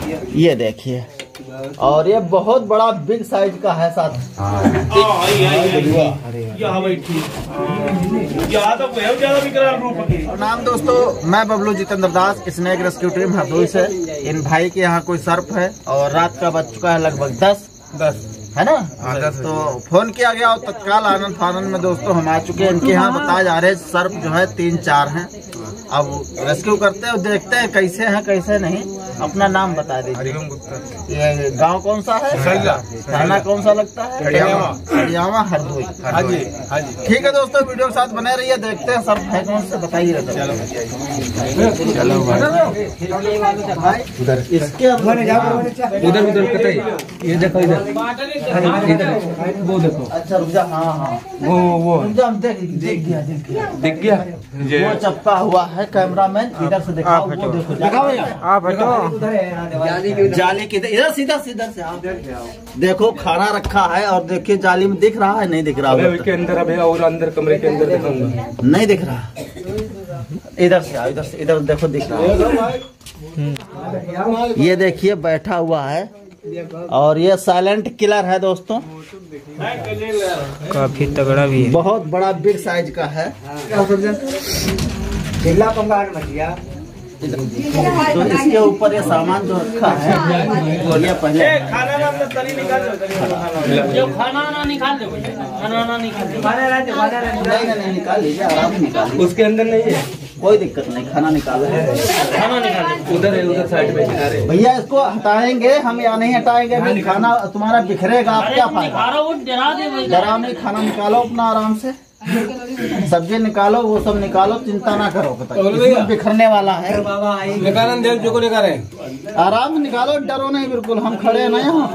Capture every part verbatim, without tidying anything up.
ये देखिए, और ये बहुत बड़ा बिग साइज का है साथ। नाम दोस्तों, मैं Bablu Jitendra Das, snake rescue team Hardoi से। इन भाई के यहाँ कोई सर्प है और रात का बज चुका है लगभग दस दस है ना। तो फोन किया गया और तत्काल आनंद फानंद में दोस्तों हम आ चुके हैं। इनके यहाँ बताया जा रहे सर्प जो है तीन चार हैं। अब रेस्क्यू करते हैं और देखते हैं कैसे हैं कैसे नहीं। अपना नाम बता दीजिए। ये गांव कौन सा है? थाना कौन सा लगता है? हरियाणा हरदोई। हाँ जी, हाँ जी। ठीक है दोस्तों, वीडियो के साथ बने रहिए, देखते हैं सर्प है कौन से, बताइए। चलो इसके उधर उधर ये देखो, इधर वो देखो। अच्छा रुक जा। हाँ हाँ वो वो देख देख गया देख गया दिख गया वो चपका हुआ है। कैमरामैन इधर से दिखाओ, वो देखो दिखाओ आप हटो। जाली के इधर सीधा सीधा से आप देखो, खाना रखा है और देखिए जाली में दिख रहा है नहीं दिख रहा है के अंदर अभी, और अंदर कमरे के अंदर दिखाऊंगा, नहीं दिख रहा। इधर से इधर से इधर देखो दिख रहा है। ये देखिए बैठा हुआ है और ये साइलेंट किलर है दोस्तों, काफी तगड़ा भी है, बहुत बड़ा बिग साइज का है। तो इसके ऊपर ये सामान जो रखा है ये पहले खाना ना निकाल दो, खाना ना निकाल दो, खाना ना निकाल दो, नहीं नहीं निकाल लीजिए, आराम से निकाल। उसके अंदर नहीं है कोई दिक्कत नहीं, खाना निकाल है, खाना निकाल उधर है, उधर साइड में भैया। इसको हटाएंगे हम या नहीं हटाएंगे? खाना तुम्हारा बिखरेगा, आप क्या फायदा। डराओ नहीं, खाना निकालो अपना आराम से, सब्जी निकालो, वो सब निकालो, चिंता ना करो। बिखरने वाला है, आराम से निकालो, डरो नहीं बिल्कुल, हम खड़े हैं ना यहाँ।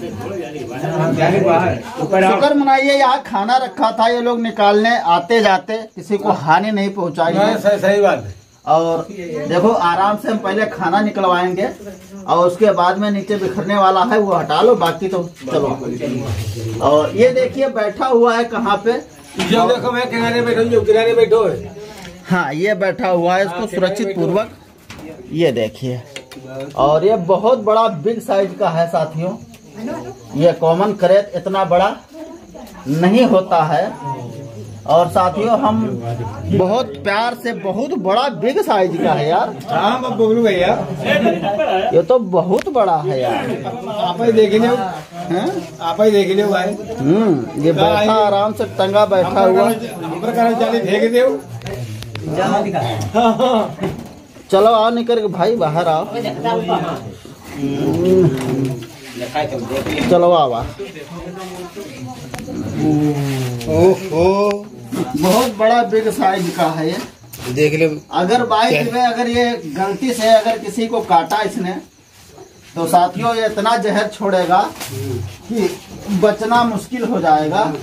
शुक्र मनाइए यहाँ खाना रखा था, ये लोग निकालने आते जाते किसी को हानि नहीं पहुँचाई। सही बात है। और देखो आराम से हम पहले खाना निकलवाएंगे और उसके बाद में नीचे बिखरने वाला है वो हटा लो, बाकी तो चलो। और ये देखिए बैठा हुआ है कहाँ पे, जो देखो मैं किनारे बैठो, जो किनारे बैठो है। हाँ ये बैठा हुआ है, इसको सुरक्षित पूर्वक ये देखिए। और ये बहुत बड़ा बिग साइज का है साथियों। ये कॉमन करेट इतना बड़ा नहीं होता है। और साथियों हम बहुत प्यार से, बहुत बड़ा बिग साइज का है यार। हाँ बबलू भैया, ये तो बहुत बड़ा है यार। आप ही देख लो, आप ही देख लो भाई। हम्म ये बैठा आराम से टंगा बैठा हुआ। चलो आओ निकल के भाई, बाहर आओ। चलो आओ। ओहो बहुत बड़ा बिग साइज का है ये, देख ले। अगर बाइक में अगर ये गलती से अगर किसी को काटा इसने तो साथियों ये इतना जहर छोड़ेगा कि बचना मुश्किल हो जाएगा।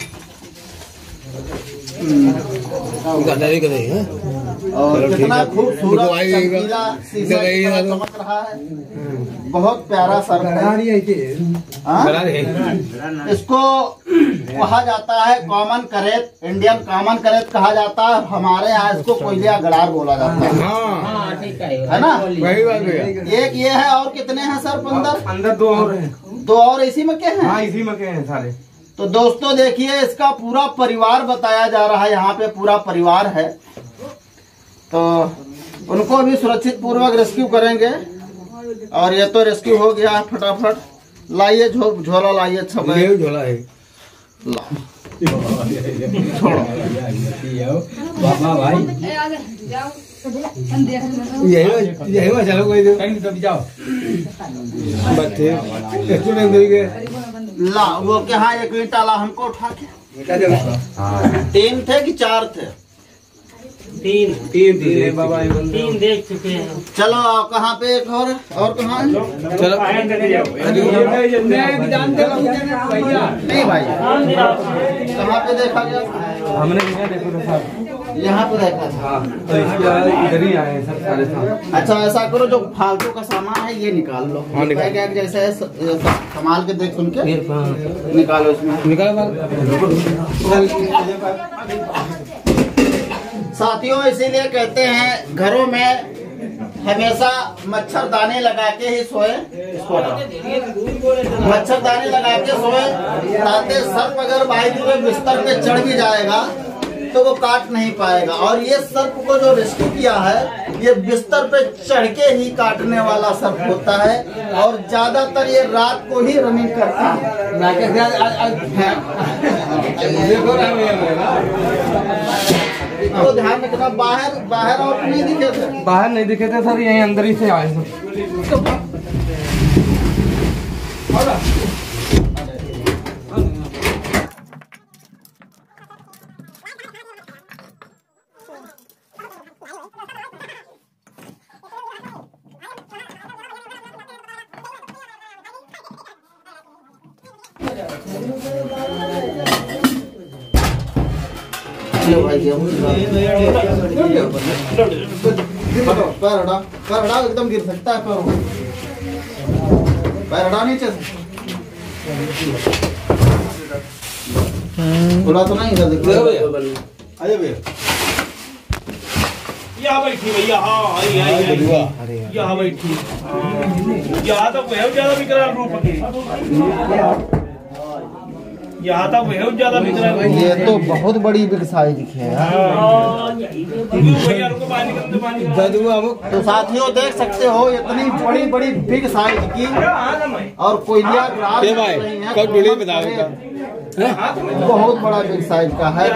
और कितना खूबसूरत चमक रहा है, बहुत प्यारा सर्प है। इसको कहा जाता है common krait, Indian common krait कहा जाता है। हमारे यहाँ इसको कोयलिया गड़ार बोला जाता है, है ना। एक ये है, और कितने हैं सर्प अंदर? अंदर दो और हैं। दो और इसी में क्या है? इसी में क्या है सारे। तो दोस्तों देखिए इसका पूरा परिवार बताया जा रहा है, यहाँ पे पूरा परिवार है। तो उनको भी सुरक्षित पूर्वक रेस्क्यू करेंगे। और ये तो रेस्क्यू हो गया, फटाफट लाइए झो, झोला लाइए। अच्छा झोला है, छोड़ो बाबा भाई, यही यही चलो कोई जाओ ला। वो क्या एक ईंटा ला हमको उठा के। तीन थे कि चार थे? तीन तीन तीन बाबा तीन देख चुके हैं। चलो कहाँ पे एक और और कहाँ है? चलो नहीं भाई, कहाँ पे देखा गया? हमने देखा था, यहाँ पे देखा था। तो इधर ही आए सब सारे सामान। अच्छा ऐसा करो, जो फालतू का सामान है ये निकाल लो। जैसे संभाल के देख सुन के निकालो, इसमें निकालो। साथियों इसीलिए कहते हैं घरों में हमेशा मच्छरदानी लगा के ही सोए। इसको मच्छरदानी लगा के सोए, ताकि सर्प अगर बाई द वे बिस्तर पे चढ़ भी जाएगा तो वो काट नहीं पाएगा। और ये सर्प को जो रेस्क्यू किया है, ये बिस्तर पे चढ़ के ही काटने वाला सर्प होता है और ज्यादातर ये रात को ही रनिंग करता है। तो ध्यान रखना, बाहर बाहर और नहीं दिखे थे, बाहर नहीं दिखे थे सर, यहीं अंदर ही से आए थे। पैर हटा, पैर हटा, एकदम गिर सकता है पैर, पैर हटा नीचे से। थोड़ा तो नहीं इधर देखो भैया, भैया यहाँ बैठी भैया, हाँ आई आई आई यहाँ बैठी, यहाँ तक वह ज्यादा विकराल रूप की, यहाँ तक वह ज्यादा विकराल। ये तो बहुत बड़ी बिग साइज की है तो साथियों देख सकते हो इतनी बड़ी बड़ी बिग साइज की, और कोयलिया बहुत बड़ा बिग साइज का है।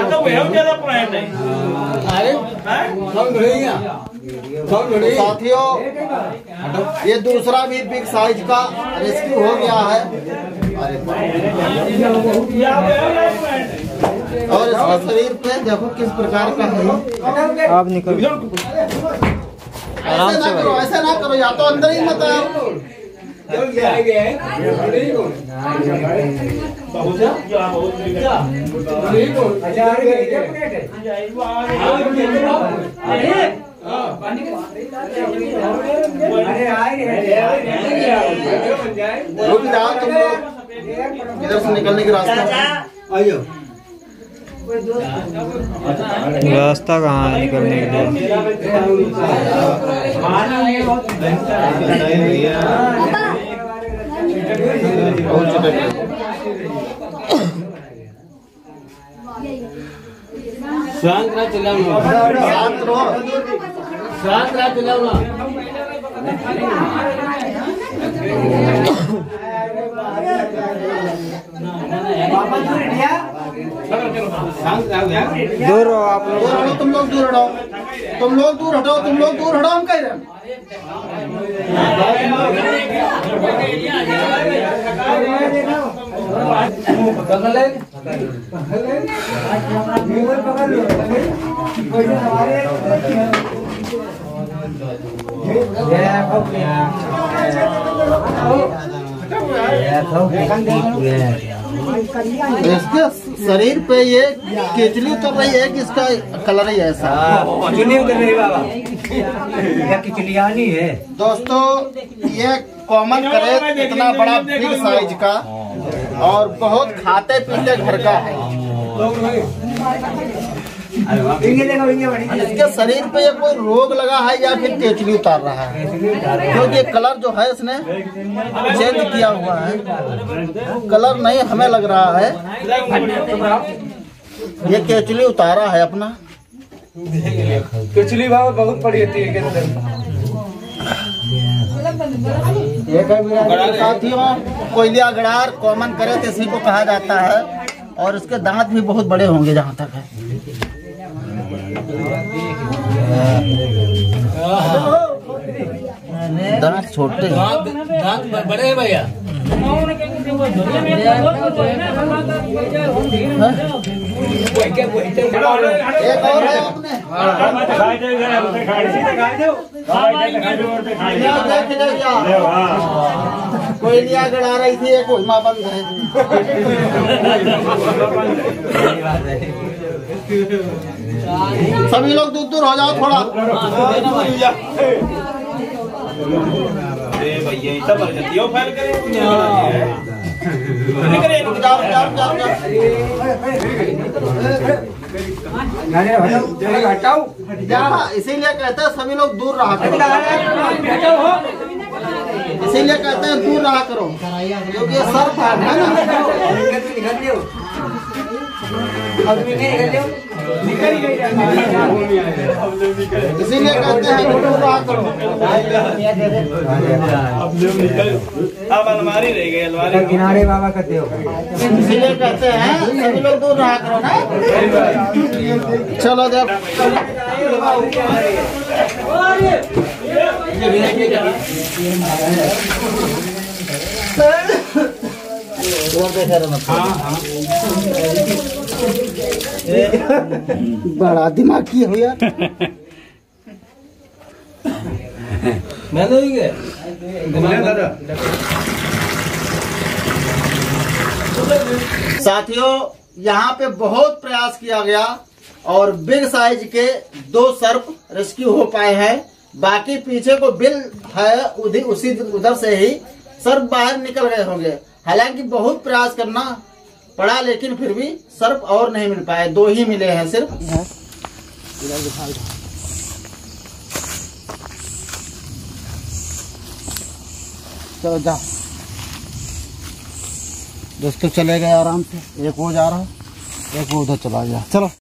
साथियों ये दूसरा भी बिग साइज का रेस्क्यू हो गया है। और इसके शरीर पे देखो किस प्रकार का है। आप निकल, ऐसे ना करो, ऐसे ना करो, या तो अंदर ही मत आओ। रुक जाओ तुम लोग, इधर से निकलने की रास्ता आइयो। रास्ता कहाँ है निकलने के शांत रह, चिल्लाओ शांत रहो, शांत रह, चिल्लाओ दूर हो आप लोग, दूर हटो, तुम लोग दूर हटाओ, तुम लोग दूर हटाओ, तुम लोग दूर हटाओ, हम कह रहे हैं। इसके शरीर पे ये केचली उतर रही है कि इसका कलर ही ऐसा उतर रही बाबा, किचलिया नहीं है दोस्तों। ये कॉमन करेट इतना बड़ा बिग साइज का और बहुत खाते पीते घर का है। इसके शरीर पे ये कोई रोग लगा है या फिर केचली उतार रहा है, क्योंकि ये कलर जो है इसने चेंज किया हुआ है। कलर नहीं हमें लग रहा है, ये केचली उतारा है अपना। पिछली बार बहुत बड़ी होती है के साथियों, कोयलिया गड़ार कॉमन करेट इसी को कहा जाता है, और इसके दांत भी बहुत बड़े होंगे जहाँ तक है। दांत छोटे, दांत बड़े हैं भैया। एक और है आपने कोयलिया गड़ा रही थी, एक कोहिमा बंद है। सभी लोग दूर दूर हो जाओ थोड़ा। भैया भर जाती है, फाइल करें जाओ जाओ जाओ। हटाओ हाँ, इसीलिए कहते हैं सभी लोग दूर रहा करो, इसीलिए कहते हैं दूर रहा करो, क्योंकि ये सर्प है ना। इसीलिए कहते हैं दूर रहा करो। अब अलमारी रह गई, अलमारी किनारे बाबा करते हो, इसीलिए कहते हैं सभी लोग दूर रहा करो ना। चलो देख बड़ा दिमाग की हो यार। मैं तो ही साथियों, यहाँ पे बहुत प्रयास किया गया और बिग साइज के दो सर्प रेस्क्यू हो पाए हैं। बाकी पीछे को बिल है, उधर उसी उधर से ही सर्प बाहर निकल गए होंगे। हालांकि बहुत प्रयास करना पड़ा, लेकिन फिर भी सर्प और नहीं मिल पाए, दो ही मिले हैं सिर्फ। चलो जा दोस्तों, चले गए आराम से। एक वो जा रहा है, एक वो उधर चला गया। चलो।